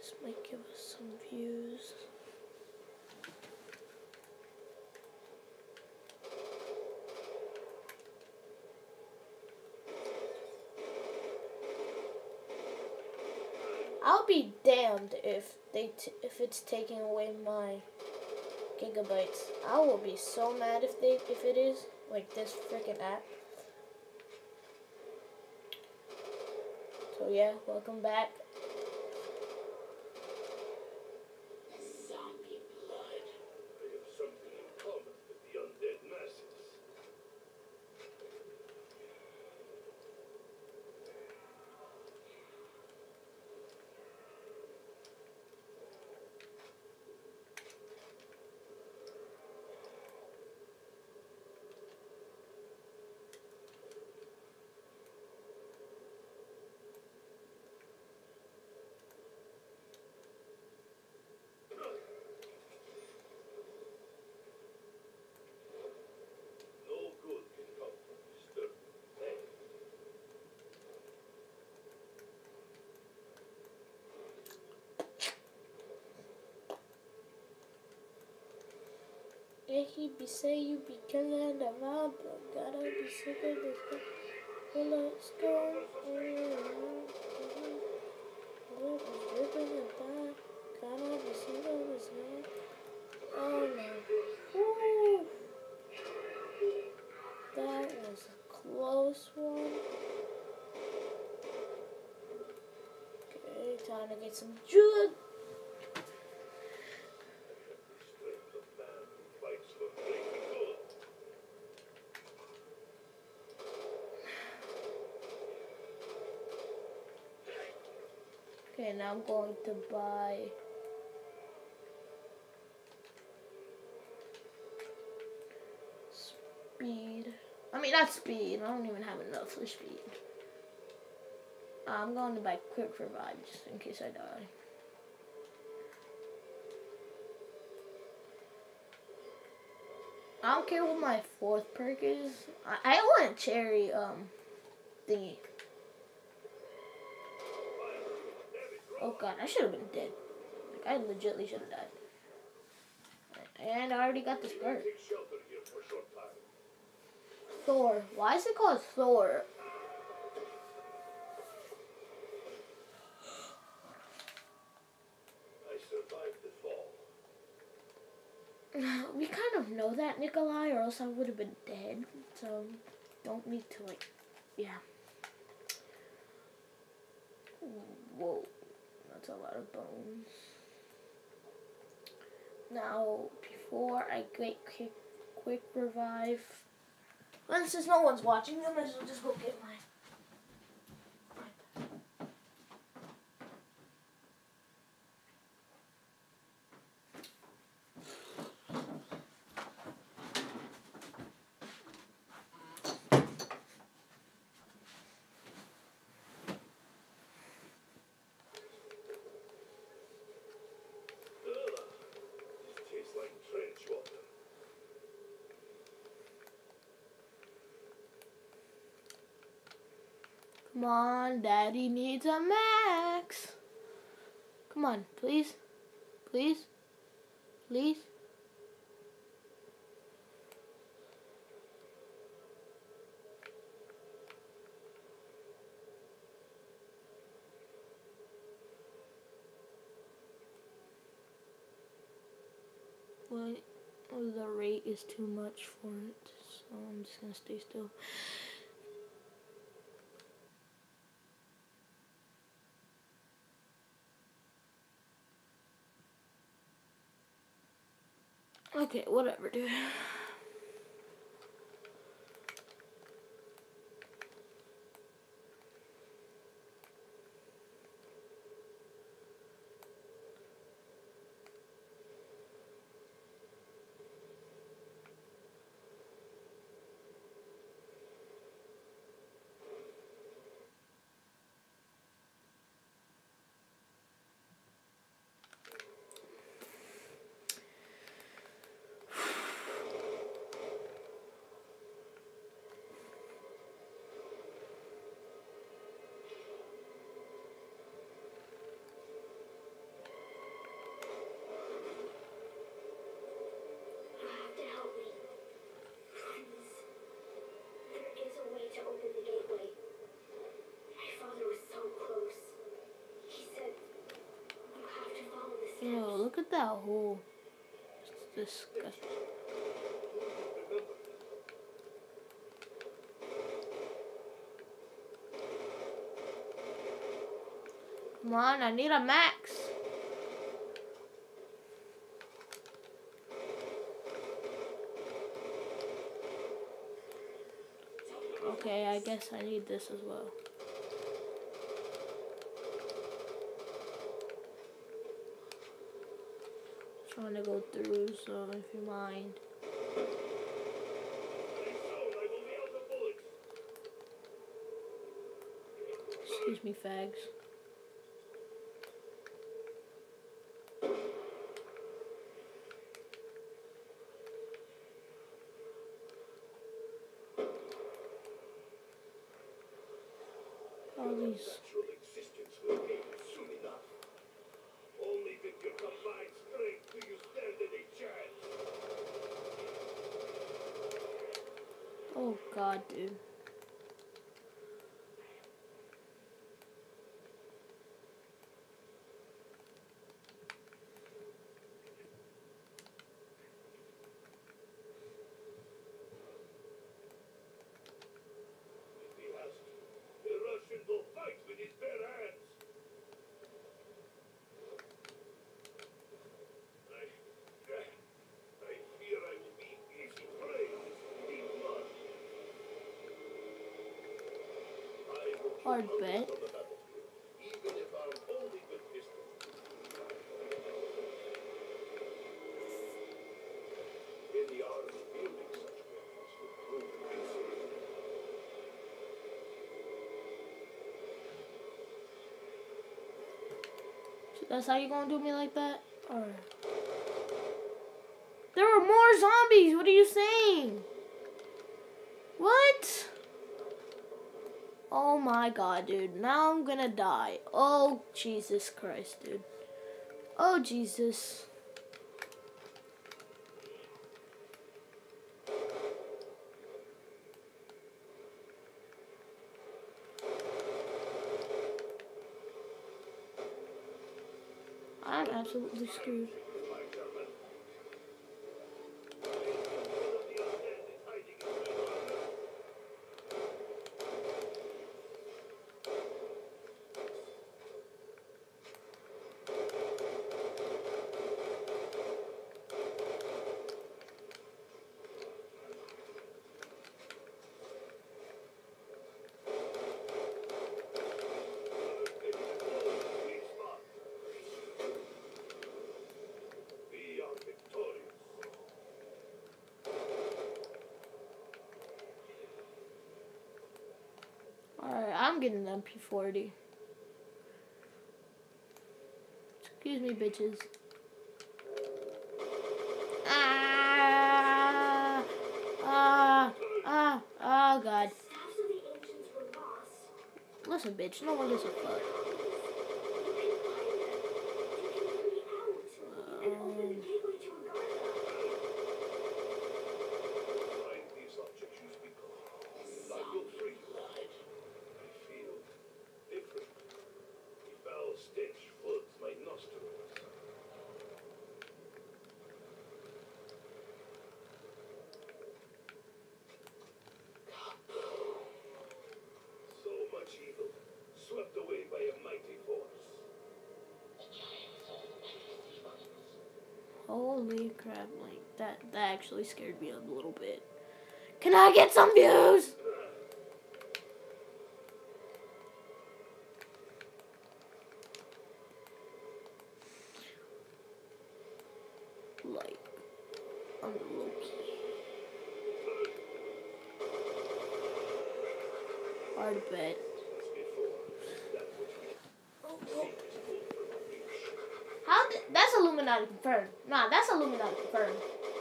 This might give us some views. I'll be damned if it's taking away my gigabytes. I will be so mad if it is like this freaking app. So yeah, welcome back. Zombie blood. I have something in common with the undead masses. No good can come from disturbing them. Yeah, he be say you be killing the vibe, but gotta be sick of this. Well, let's go. What is dripping and bad? Gotta be sick of this man. Oh no. Woo! That was a close one. Okay, time to get some jug. Strength of man who fights for greater good. Okay, now I'm going to buy speed. I mean, not speed. I don't even have enough for speed. I'm going to buy quick revive just in case I die. I don't care what my fourth perk is. I want cherry thingy. Oh god, I should have been dead. Like, I legitimately should have died. And I already got this perk. Take shelter here for a short time. Thor. Why is it called Thor? I survived the fall. We kind of know that, Nikolai, or else I would have been dead. So, don't need to, like, yeah. Whoa. That's a lot of bones. Now, before I get quick revive, well, since no one's watching, I might as well just go get mine. This tastes like trench water. Come on, Daddy needs a max. Come on, please. Please. Please. What? Oh, the rate is too much for it, so I'm just gonna stay still. Okay, whatever, dude. Ew, look at that hole. It's disgusting. Come on, I need a max. Okay, I guess I need this as well. Trying to go through, so if you mind. Excuse me, fags. All these. Natural existence will be soon enough. Only with your combined strength do you stand any chance. Oh God, dude. If he has to, the Russian will fight with his bare hands. I fear I will be easy prey to his deep blood. I will keep Hard out bet. on the battlefield, even if I'm only with pistols. In the art of wielding such weapons would prove invincible. So that's how you gonna do me like that? Or there are more zombies. What are you saying? What? Oh my God, dude. Now I'm gonna die. Oh Jesus Christ, dude. Oh Jesus. I'm absolutely screwed. Alright, I'm getting an MP40. Excuse me, bitches. Oh God. Listen, bitch, no one gives a fuck. These objects you speak of, I will free you. I feel different. The foul stench floods my nostrils. So much evil, swept away by a mighty force. Holy crap, like that actually scared me a little bit. Can I get some views? Like, I'm low-key. Hard bet. That's Illuminati confirmed. Nah, that's Illuminati confirmed.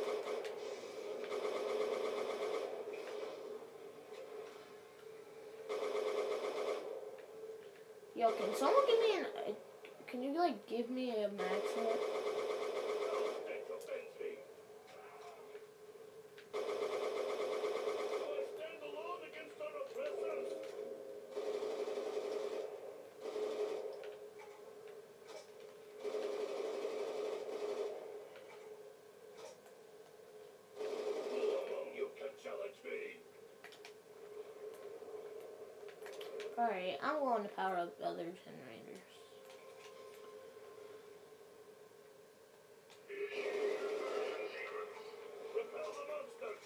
Yo, can someone give me can you like give me a max hit? Alright, I'm going to power up other generators. Repel the monsters!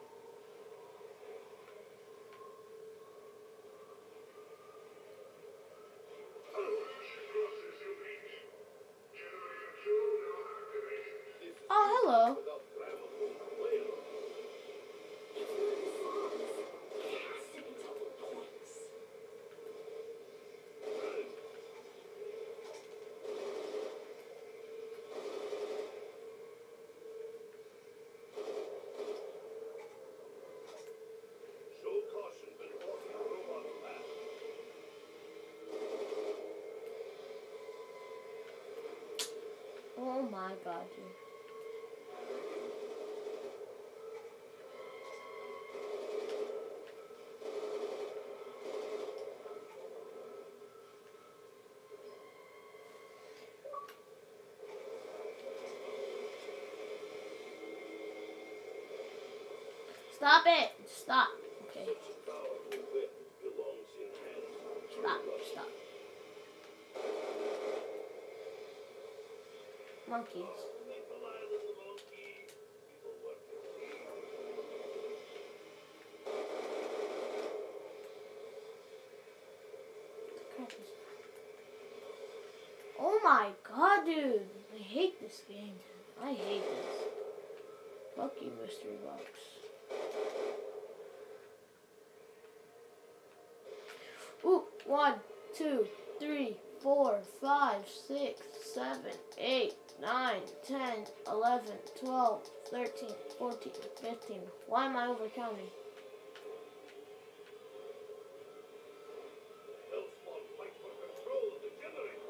Oh, hello. Without gramophone player. Show caution when walking robot's path. Oh my god, dude. Stop it! Stop. Okay. Such a powerful whip belongs in hands. Stop. Stop. Monkeys. Make a lie, little monkey. People work in team. Crap is that? Oh my god, dude. I hate this game, dude. I hate this. Fuck you, mystery box. Ooh, 1, 2, 3, 4, 5, 6, 7, 8, 9, 10, 11, 12, 13, 14, 15. Why am I overcounting? Hellspawn fight for control of the generator.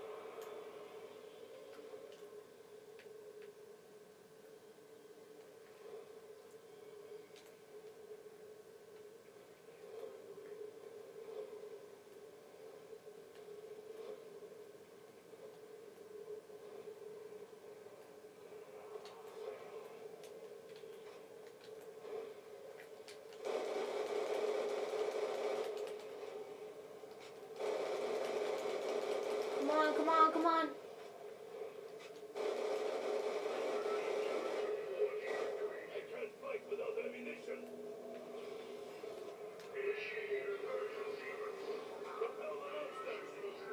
Come on, come on, come on. I can't fight without ammunition. Repel the monsters.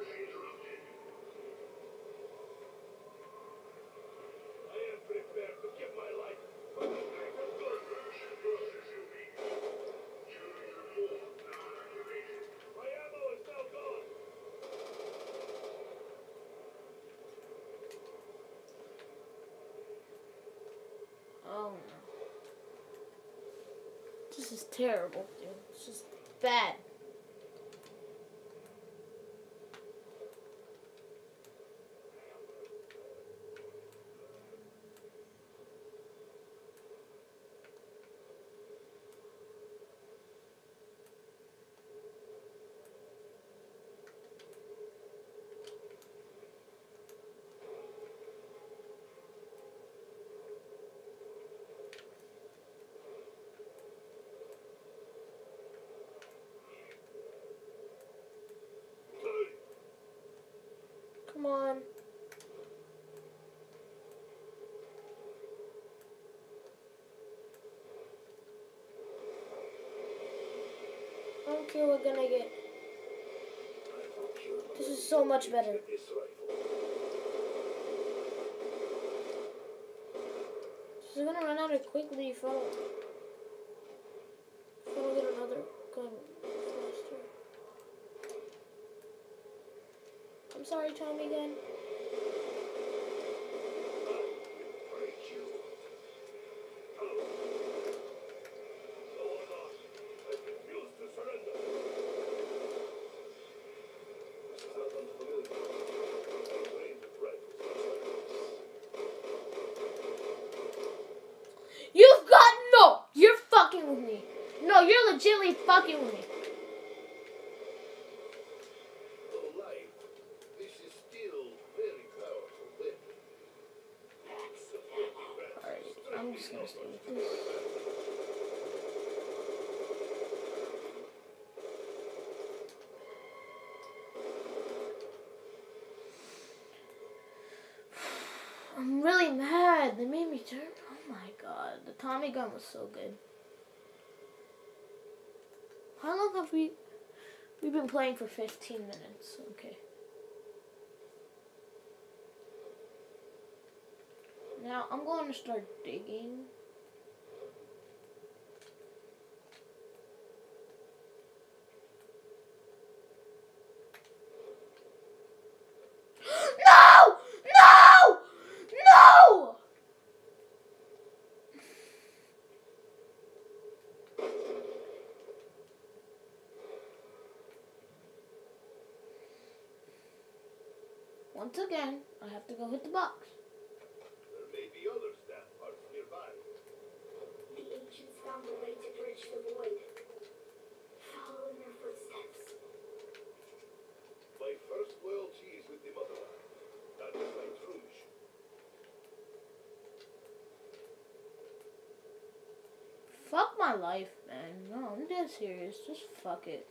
I am prepared to give my life for the greater good. My ammo is now gone. Oh no. This is terrible, dude. It's just bad. Come on. I don't care what we're gonna get. This is so much better. This rifle. This is gonna run out of quickly if I don't get another gun faster. I'm sorry, Tommy gun. Break you. No or not. I refuse to surrender. This is not unfamiliar. I'm trained with rifles. You've got no! You're fucking with me. No, you're legitimately fucking with me. Though light, this is still very powerful weapon. Alright, I'm just gonna stay with this. I'm really mad. They made me turn. Oh my god. The Tommy gun was so good. How long have we've been playing for 15 minutes. Okay. Now I'm going to start digging. No! No! No! Once again, I have to go hit the box. There may be other staff parts nearby. The ancients found a way to bridge the void. Follow in their footsteps. My first loyalty is with the motherland. That is my truce. Fuck my life, man. No, I'm dead serious. Just fuck it.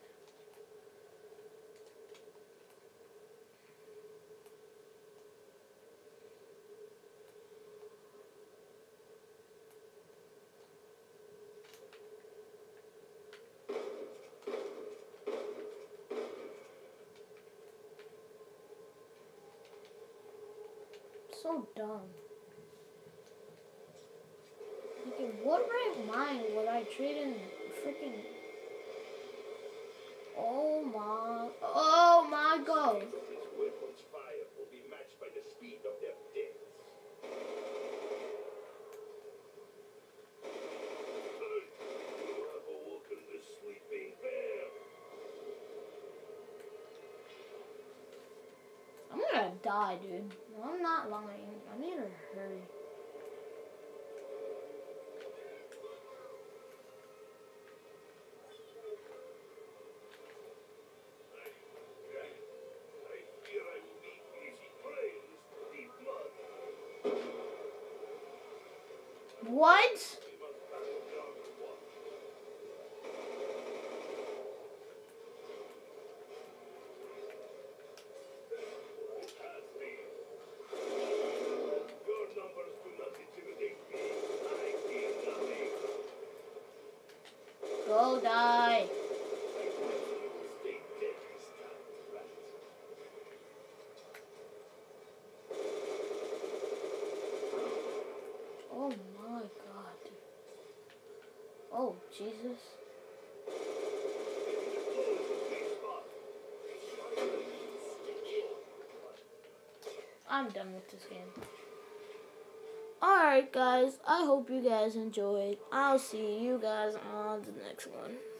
So dumb. Thinking, what right mind would I trade in freaking? Oh my god. This weapon's fire will be matched by the speed of their deaths. You have awoken the sleeping bear. I'm gonna die, dude. No, I'm not lying. I need to hurry. I fear I will be easy prey in this deep mud. What? We must battle down the water. Pass me. Your numbers do not intimidate me. I fear nothing. Go die. You will stay dead this time, rat. Oh my god. Oh, Jesus. I'm done with this game. Alright guys, I hope you guys enjoyed. I'll see you guys on the next one.